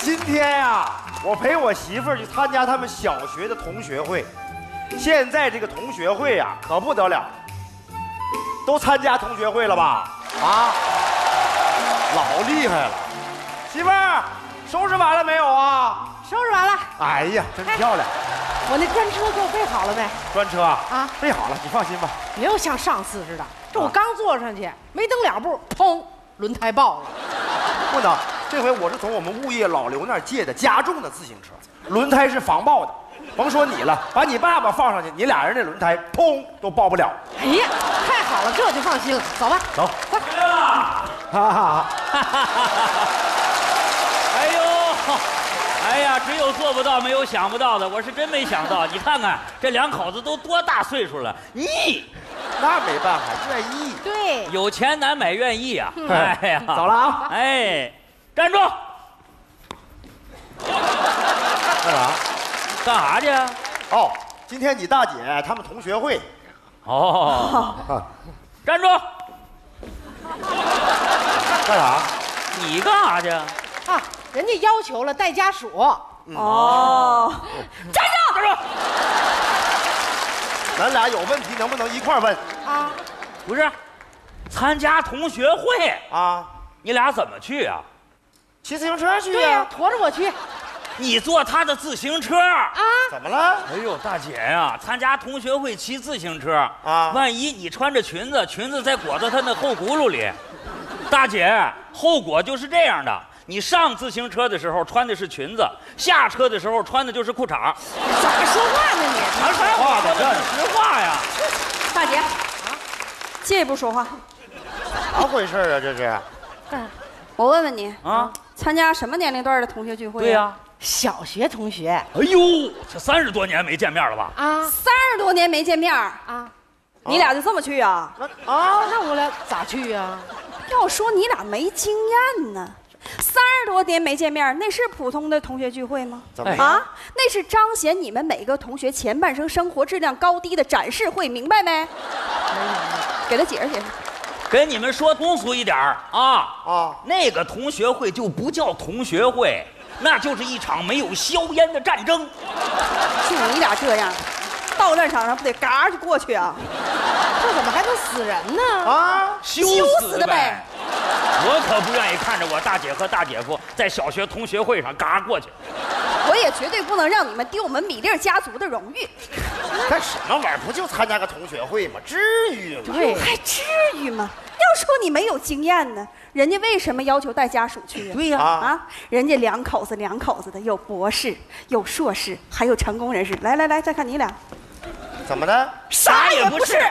今天呀，我陪我媳妇儿去参加他们小学的同学会。现在这个同学会呀，可不得了，都参加同学会了吧？啊，老厉害了。媳妇儿，收拾完了没有啊？ 收拾完了。 哎呀，真漂亮。 我那专车给我备好了没？ 专车啊，备好了，你放心吧。 没有像上次似的，这我刚坐上去，没蹬2步，砰，轮胎爆了。 不能，这回我是从我们物业老刘那儿借的加重的自行车，轮胎是防爆的。甭说你了，把你爸爸放上去，你俩人那轮胎砰都爆不了。 哎呀，太好了，这就放心了。走吧， 走， 快！ 哈哈哈！ 哎呦！哎呀，只有做不到，没有想不到的。我是真没想到，你看看这两口子都多大岁数了，腻。 那没办法，愿意。 对， 有钱难买愿意啊。哎呀， 走了啊！ 哎，站住！ 干啥？ 干啥去？ 哦，今天你大姐他们同学会。 哦，站住！ 干啥？ 你干啥去？ 啊，人家要求了带家属。 哦， 站住！站住！ 咱俩有问题能不能一块儿问啊？ 不是，参加同学会啊？ 你俩怎么去啊？ 骑自行车去对呀，驮着我去。 你坐他的自行车啊？ 怎么了？ 哎呦，大姐呀，参加同学会骑自行车啊， 万一你穿着裙子，裙子再裹到他那后轱辘里，大姐，后果就是这样的。你上自行车的时候穿的是裙子，下车的时候穿的就是裤衩。 怎么说话呢你？ 谈啥话呢？这是实话呀。 大姐，借一步说话。 咋回事啊？这是？ 我问问你啊， 参加什么年龄段的同学聚会？ 对呀， 小学同学。 哎呦，这30多年没见面了吧？ 啊 ，30多年没见面啊， 你俩就这么去啊？ 那我俩咋去呀？ 要说你俩没经验呢，30多年没见面，那是普通的同学聚会吗？ 怎么啊？那是彰显你们每个同学前半生生活质量高低的展示会，明白没？给他解释解释。 跟你们说通俗一点啊，那个同学会就不叫同学会，那就是一场没有硝烟的战争。 就你俩这样，到战场上不得嘎就过去啊？ 这怎么还能死人呢？ 啊， 羞死的呗！ 我可不愿意看着我大姐和大姐夫在小学同学会上嘎过去。 我也绝对不能让你们丢我们米粒家族的荣誉。 干什么玩意儿？不就参加个同学会吗？至于吗？ 对， 还至于吗？要说你没有经验呢，人家为什么要求带家属去呀？ 对呀， 啊，人家两口子的，有博士，有硕士，还有成功人士。来来来，再看你俩， 怎么的？ 啥也不是。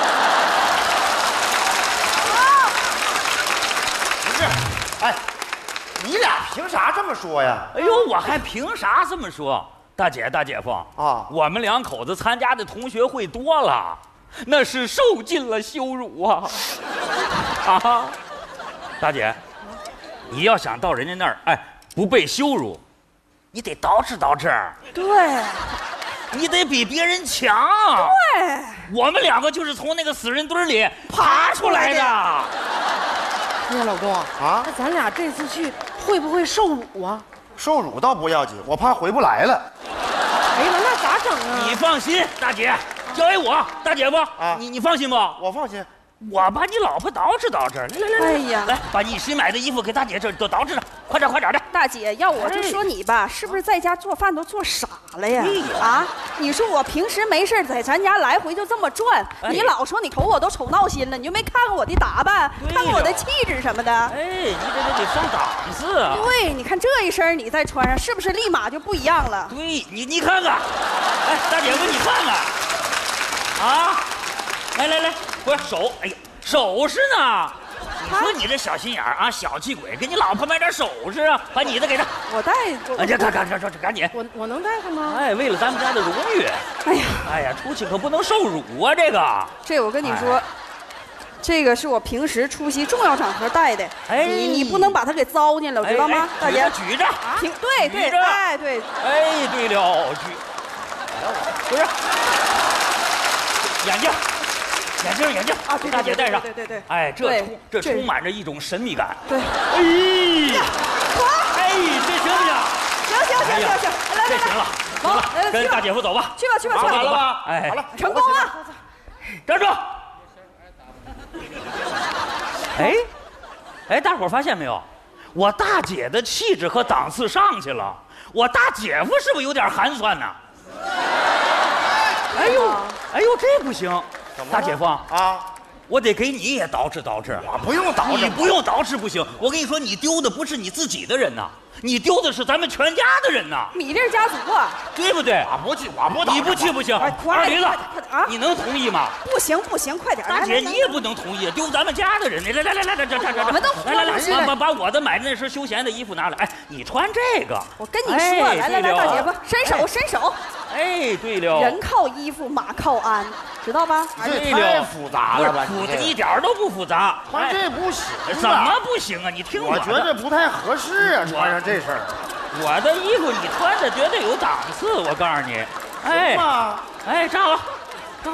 不是，哎，你俩凭啥这么说呀？ 哎呦，我还凭啥这么说？大姐大姐夫啊， 我们两口子参加的同学会多了，那是受尽了羞辱啊！啊，大姐，你要想到人家那儿，哎，不被羞辱，你得捯饬捯饬。 对， 你得比别人强。 对， 我们两个就是从那个死人堆里爬出来的。 哎呀，老公啊，那咱俩这次去会不会受辱啊？ 受辱倒不要紧，我怕回不来了。 哎呀，那咋整啊？ 你放心，大姐，交给我，大姐夫啊， 你放心不？ 我放心。 我把你老婆捯饬捯饬，来， 哎呀， 来，把你新买的衣服给大姐这都捯饬着，快点的。 大姐，要我就说你吧，是不是在家做饭都做傻了呀？啊，你说我平时没事在咱家来回就这么转，你老说你瞅我都瞅闹心了，你就没看看我的打扮，看看我的气质什么的？ 哎，你这得上档次啊！ 对，你看这一身你再穿上，是不是立马就不一样了？ 对，你看看，哎，大姐夫你看看，啊，来，不是手，哎呀，首饰呢？你说你这小心眼儿啊，小气鬼，给你老婆买点首饰啊，把你的给她。 我戴， 哎呀，赶紧！ 我能戴上吗？ 哎，为了咱们家的荣誉。哎呀，出去可不能受辱啊！ 这我跟你说，这个是我平时出席重要场合戴的，你不能把它给糟践了，知道吗？大姐， 举着， 对，哎对， 哎对了，不是眼镜啊，给大姐戴上， 对， 哎，这充满着一种神秘感。 对， 哎，这行不行？ 这行了，行了，跟大姐夫走吧。 去吧去吧去吧。 完了吧？ 哎， 好了， 成功了。 站住！哎，大伙儿发现没有？我大姐的气质和档次上去了，我大姐夫是不是有点寒酸呢？哎呦，这不行，大姐夫啊， 我得给你也捯饬捯饬。 我不用捯饬， 你不用捯饬不行。我跟你说，你丢的不是你自己的人呐，你丢的是咱们全家的人呐， 米粒家族啊， 对不对？ 我不去，我不捯饬。 你不去不行。 哎快二驴子快点啊， 你能同意吗？ 不行不行，快点！ 大姐，你也不能同意，丢咱们家的人。来，这， 我们都活着来，把我的买的那身休闲的衣服拿来。哎，你穿这个。 我跟你说，来，大姐夫，伸手。 哎，对了， 人靠衣服，马靠鞍，知道吧？ 这太复杂了吧？ 复杂一点都不复杂。 穿这不行， 怎么不行啊？你听我觉得不太合适啊，穿上这身。 我的衣服你穿着绝对有档次，我告诉你。哎，站好，站好。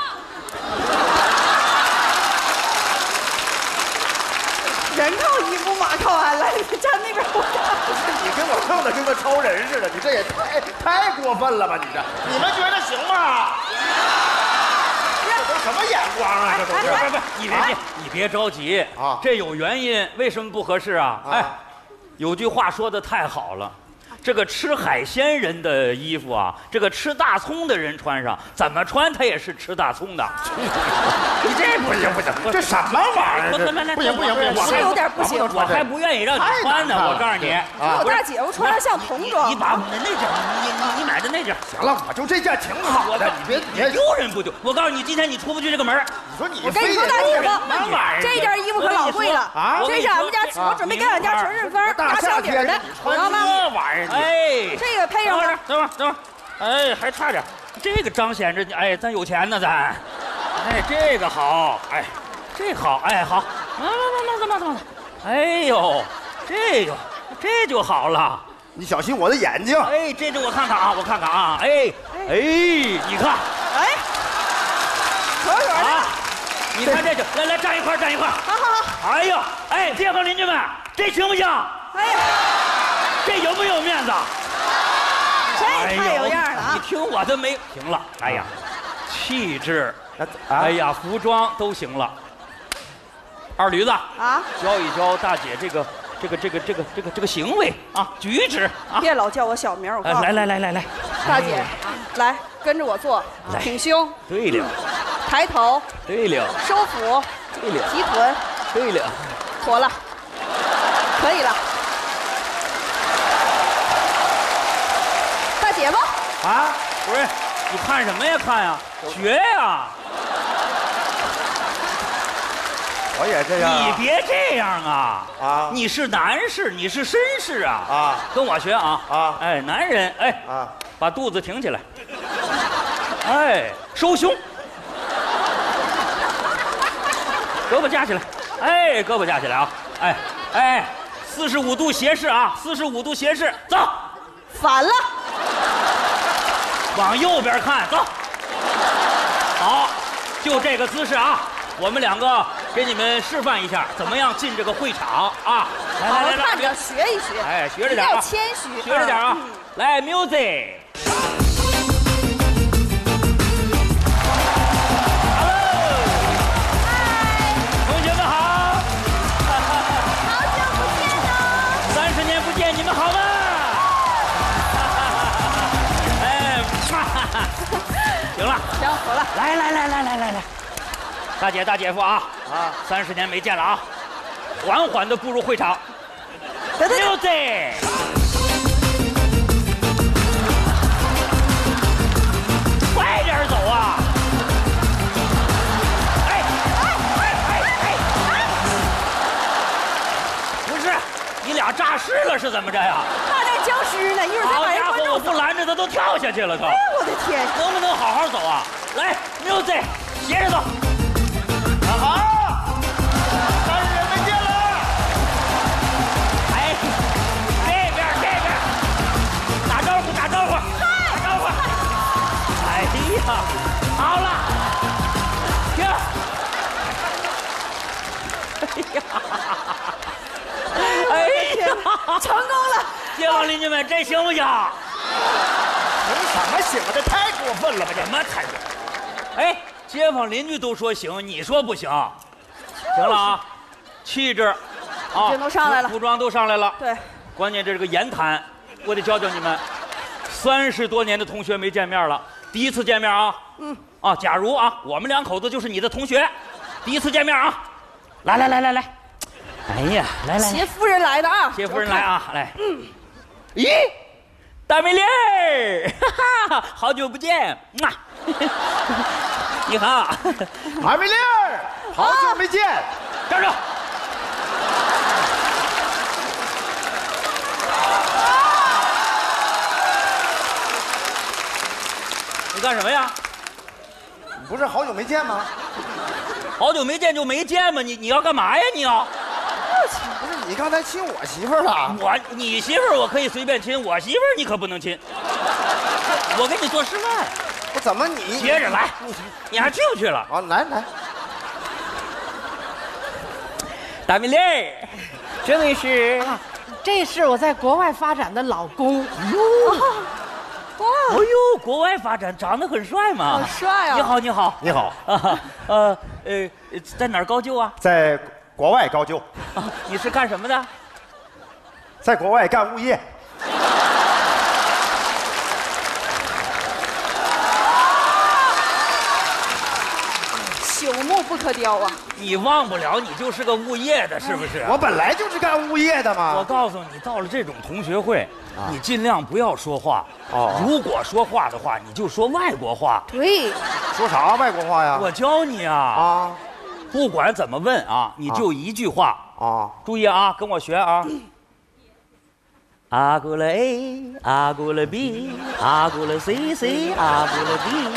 人靠衣服，马靠鞍，来，你站那边。 你跟我弄得跟个超人似的，你这也太过分了吧？你们觉得行吗？这都什么眼光啊？这都是。 不，你别着急啊， 这有原因，为什么不合适啊？哎，有句话说的太好了。这个吃海鲜人的衣服啊，这个吃大葱的人穿上，怎么穿他也是吃大葱的。 你这不行，这什么玩意儿？不行， 是有点不行。 我还不愿意让你穿呢。我告诉你， 我大姐夫穿的像童装。 你把那件，你买的那件。 行了，我就这件挺好的，你别丢人不丢。我告诉你，今天你出不去这个门。 你说你， 我跟你说，大姐夫，这件衣服可老贵了啊！这是俺们家，我准备给俺家纯顺风大箱底的，知道吗？ 这玩意儿， 哎， 这个配上了。 等会儿，哎，还差点，这个彰显着哎，咱有钱呢，咱。哎，这个好，哎，这好，哎，好，慢，哎呦，这就好了。 你小心我的眼睛。 哎，这我看看啊，哎，你看， 哎，妥妥的。 你看这就，来站一块，好。哎呦，哎，街坊邻居们，这行不行？哎呀，这有没有面子？ 这太有样了啊！ 你听我的没？行了，哎呀，气质，哎呀，服装都行了。二驴子啊，教一教大姐这个行为啊，举止啊， 别老叫我小名，我告诉你。 来， 大姐，来跟着我做，挺胸。 对了。 抬头。 对了。 收腹。 对了。 提臀。 对了。 妥了，可以了。大姐夫。 啊，不是，你看什么呀？看呀，学呀。 我也这样。 你别这样啊！ 啊， 你是男士，你是绅士啊！ 啊， 跟我学啊！ 啊， 哎，男人，哎， 啊， 把肚子挺起来，哎，收胸，胳膊架起来，哎，胳膊架起来啊！哎，45度斜视啊，45度斜视，走， 反了， 往右边看，走，好，就这个姿势啊！我们两个给你们示范一下，怎么样进这个会场啊？来， 看着学一学， 哎，学着点啊， 要谦虚， 学着点啊！来 ，music。同学们好， 好久不见哦 ，30年不见，你们好吗？哎，行了， 行，好了， 来，大姐大姐夫啊，30年没见了啊，缓缓的步入会场。music。快点走啊！不是，你俩诈尸了是怎么着呀？ 他在僵尸呢，一会儿再把人好家伙，我不关住。 拦着他都跳下去了都。 哎，我的天！ 能不能好好走啊？来 ，music， 斜着走。 好，30年没见了。 哎，这边，打招呼。哎呀，好了，停。哎呀， 成功了！ 街坊邻居们，这行不行？ 行什么行啊？这太过分了吧？ 什么态度？哎，街坊邻居都说行，你说不行？行了啊，气质，啊， 这都上来了， 服装都上来了。 对， 关键这个言谈，我得教教你们。30多年的同学没见面了，第一次见面啊。啊，假如啊，我们2口子就是你的同学，第一次见面啊，来。哎呀，来， 谢夫人来的啊， 谢夫人来啊，来。咦，大美丽儿，哈哈，好久不见，嘛。你好， 马美丽儿，好久没见。 站住！你干什么呀？ 不是好久没见吗？ 好久没见就没见嘛，你要干嘛呀？你要？ 不是你刚才亲我媳妇儿了？ 你媳妇儿我可以随便亲，我媳妇儿你可不能亲。我给你做示范。 我怎么你接着来？你还去不去了？ 啊，来， 大美丽儿，这位是？ 这是我在国外发展的老公。 哇！哎呦，国外发展，长得很帅嘛。 好帅啊！ 你好，你好， 你好啊，在哪儿高就啊？ 在国外高就， 你是干什么的？ 在国外干物业。 朽木不可雕啊！ 你忘不了，你就是个物业的，是不是？ 我本来就是干物业的嘛。 我告诉你，到了这种同学会，你尽量不要说话。如果说话的话，你就说外国话。 对， 说啥外国话呀？ 我教你啊，不管怎么问啊，你就一句话啊。注意啊，跟我学啊。阿古了 A， 阿古了 B， 阿古了 C， 阿古了 D。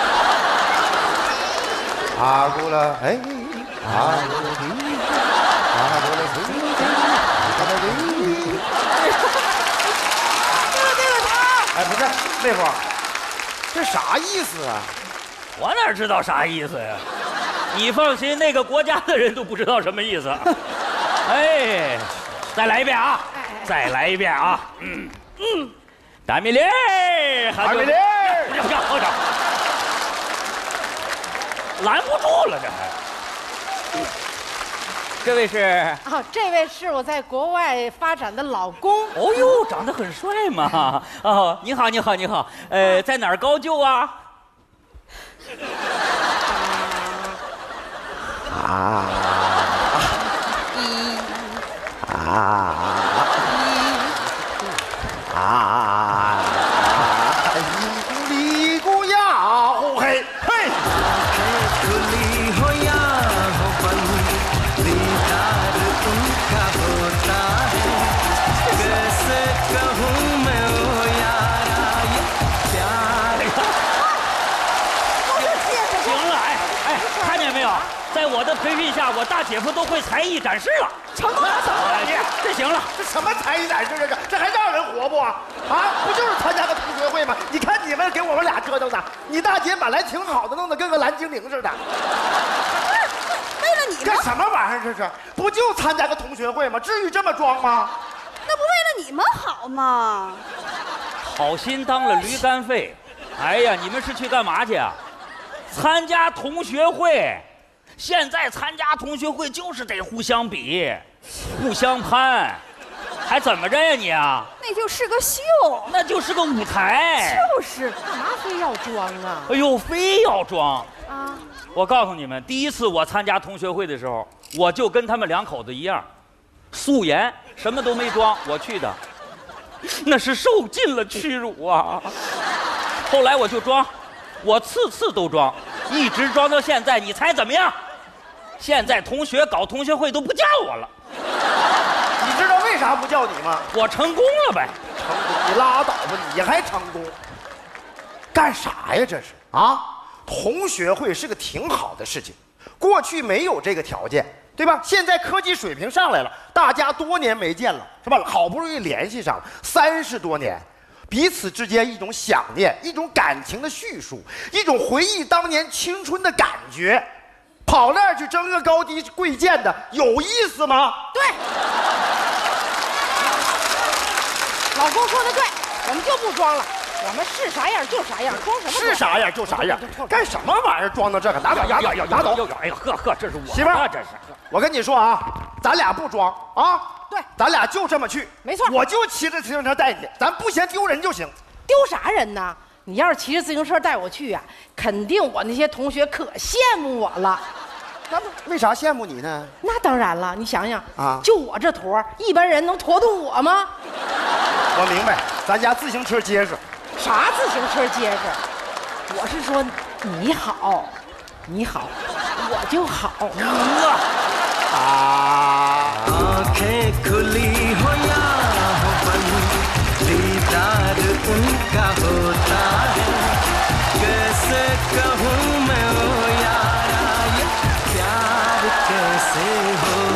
阿古了 A， 阿古了 B， 阿古了 C， 阿古了 D。对了，他。哎，不是，妹夫，这啥意思啊？ 我哪知道啥意思呀？你放心，那个国家的人都不知道什么意思。哎，再来一遍啊！再来一遍啊！大美丽儿， 大美丽儿， 不要，拦不住了，这还。这位是？ 这位是我在国外发展的老公。 哦呦，长得很帅嘛！哦，你好，在哪儿高就啊？ 哩咕呀呼嘿嘿。 行了，哎，看见没有？在我的培训下，我大姐夫都会才艺展示了。 成功了， 这行了。 这什么才艺展示？这还让人活不？不就是参加个同学会吗？你看你们给我们俩折腾的，你大姐本来挺好的，弄得跟个蓝精灵似的。 为了你干什么玩意儿？这是不就参加个同学会吗？至于这么装吗？ 那不为了你们好吗？ 好心当了驴肝肺。哎呀，你们是去干嘛去啊？参加同学会。现在参加同学会就是得互相比，互相攀，还怎么着呀你啊？ 那就是个秀， 那就是个舞台。 就是， 干嘛非要装啊？ 哎呦，非要装啊！ 我告诉你们，第一次我参加同学会的时候，我就跟他们2口子一样，素颜，什么都没装，我去的，那是受尽了屈辱啊！后来我就装，我次都装，一直装到现在。你猜怎么样？现在同学搞同学会都不叫我了。 你知道为啥不叫你吗？ 我成功了呗。 成功？你拉倒吧，你还成功？干啥呀？这是啊？同学会是个挺好的事情，过去没有这个条件，对吧？现在科技水平上来了，大家多年没见了，是吧？好不容易联系上了，30多年。彼此之间一种想念，一种感情的叙述，一种回忆当年青春的感觉，跑那儿去争个高低贵贱的，有意思吗？ 对，老公说的对， 我们就不装了，我们是啥样就啥样，装什么装？ 是啥样就啥样，干什么玩意儿装到这个？拿走，拿走，拿走！ 哎呀，呵，这是我媳妇儿， 这是。 我跟你说啊，咱俩不装啊， 对， 咱俩就这么去， 没错。 我就骑着自行车带你，咱不嫌丢人就行。 丢啥人呢？你要是骑着自行车带我去呀，肯定我那些同学可羡慕我了。 那为啥羡慕你呢？ 那当然了，你想想啊， 就我这坨，一般人能驮动我吗？ 我明白，咱家自行车结实。 啥自行车结实？我是说你好，你好，我就好。 आँखें खुली हो या हो बंद दीदार उनका होता है कैसे कहूँ मैं ओ यारा ये प्यार कैसे हो